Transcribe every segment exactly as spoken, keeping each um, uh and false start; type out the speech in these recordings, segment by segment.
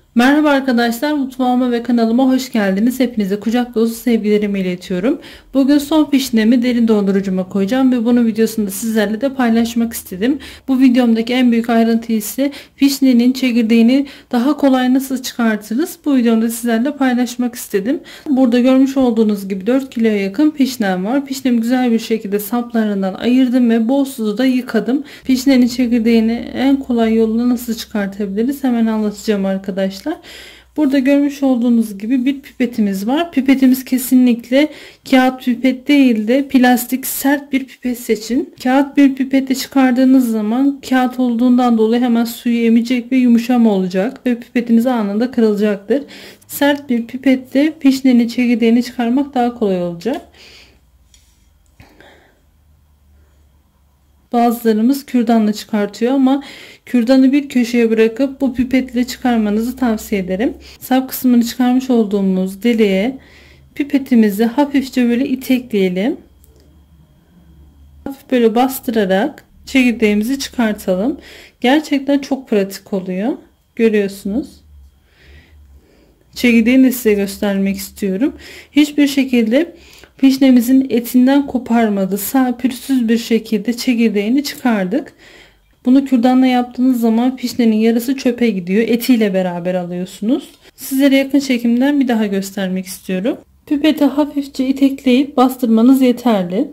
Merhaba arkadaşlar, mutfağıma ve kanalıma hoş geldiniz. Hepinize kucak dolusu sevgilerimi iletiyorum. Bugün son pişnemi derin dondurucuma koyacağım ve bunun videosunu da sizlerle de paylaşmak istedim. Bu videomdaki en büyük ayrıntı ise pişnenin çekirdeğini daha kolay nasıl çıkartırız? Bu videomda sizlerle paylaşmak istedim. Burada görmüş olduğunuz gibi dört kiloya yakın pişnem var. Pişnemi güzel bir şekilde saplarından ayırdım ve bol suda yıkadım. Pişnenin çekirdeğini en kolay yolunu nasıl çıkartabiliriz? Hemen anlatacağım arkadaşlar. Burada görmüş olduğunuz gibi bir pipetimiz var. Pipetimiz kesinlikle kağıt pipet değil de plastik sert bir pipet seçin. Kağıt bir pipette çıkardığınız zaman kağıt olduğundan dolayı hemen suyu emecek ve yumuşama olacak ve pipetiniz anında kırılacaktır. Sert bir pipette pişnenin çekirdeğini çıkarmak daha kolay olacak. Bazılarımız kürdanla çıkartıyor ama kürdanı bir köşeye bırakıp bu pipetle çıkarmanızı tavsiye ederim. Sap kısmını çıkarmış olduğumuz deliğe pipetimizi hafifçe böyle itekleyelim. Hafif böyle bastırarak çekirdeğimizi çıkartalım. Gerçekten çok pratik oluyor. Görüyorsunuz. Çekirdeğini de size göstermek istiyorum. Hiçbir şekilde pişnemizin etinden koparmadı. Sağ pürüzsüz bir şekilde çekirdeğini çıkardık. Bunu kürdanla yaptığınız zaman pişnenin yarısı çöpe gidiyor. Etiyle beraber alıyorsunuz. Sizlere yakın çekimden bir daha göstermek istiyorum. Pipeti hafifçe itekleyip bastırmanız yeterli.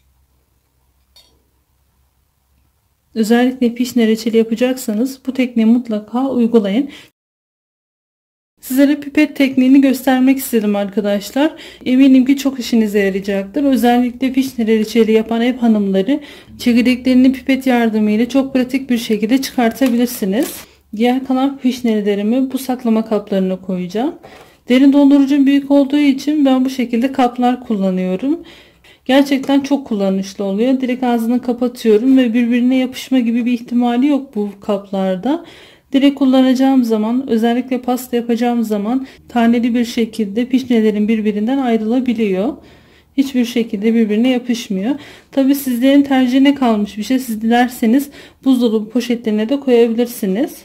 Özellikle pişne reçeli yapacaksanız bu tekniği mutlaka uygulayın. Sizlere pipet tekniğini göstermek istedim arkadaşlar. Eminim ki çok işinize yarayacaktır. Özellikle pişne reçeli yapan ev hanımları çekirdeklerini pipet yardımıyla çok pratik bir şekilde çıkartabilirsiniz. Diğer kalan pişnelerimi bu saklama kaplarına koyacağım. Derin dondurucum büyük olduğu için ben bu şekilde kaplar kullanıyorum. Gerçekten çok kullanışlı oluyor. Direkt ağzını kapatıyorum ve birbirine yapışma gibi bir ihtimali yok bu kaplarda. Direkt kullanacağım zaman, özellikle pasta yapacağım zaman taneli bir şekilde pişnelerin birbirinden ayrılabiliyor. Hiçbir şekilde birbirine yapışmıyor. Tabi sizlerin tercihine kalmış bir şey. Siz dilerseniz buzdolabı poşetlerine de koyabilirsiniz.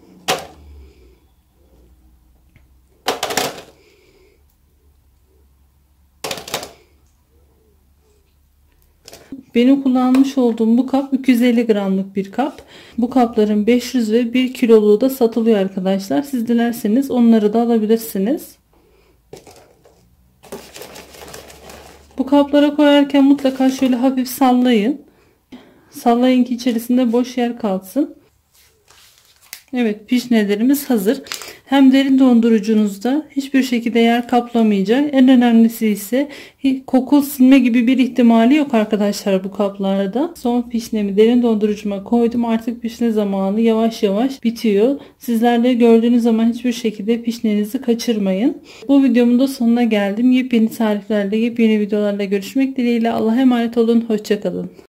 Benim kullanmış olduğum bu kap iki yüz elli gramlık bir kap. Bu kapların beş yüz ve bir kiloluğu da satılıyor arkadaşlar. Siz dilerseniz onları da alabilirsiniz. Bu kaplara koyarken mutlaka şöyle hafif sallayın. Sallayın ki içerisinde boş yer kalsın. Evet, pişnelerimiz hazır. Hem derin dondurucunuzda hiçbir şekilde yer kaplamayacak. En önemlisi ise koku silme gibi bir ihtimali yok arkadaşlar bu kaplarda. Son pişnemi derin dondurucuma koydum. Artık pişne zamanı yavaş yavaş bitiyor. Sizler de gördüğünüz zaman hiçbir şekilde pişnenizi kaçırmayın. Bu videomun da sonuna geldim. Yepyeni tariflerle, yepyeni videolarla görüşmek dileğiyle. Allah'a emanet olun. Hoşça kalın.